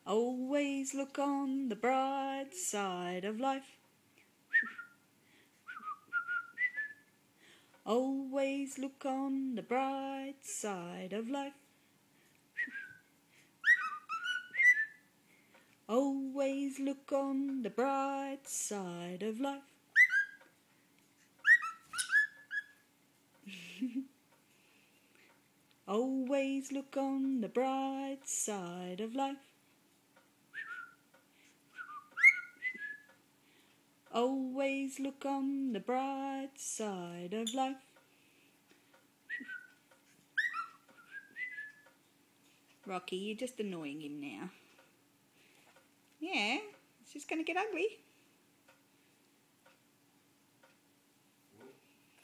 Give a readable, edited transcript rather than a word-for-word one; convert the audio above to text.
Always look on the bright side of life. Always look on the bright side of life. Always look on the bright side of life. Always look on the bright side of life. Always look on the bright side of life. Rocky, you're just annoying him now. Yeah, it's just going to get ugly.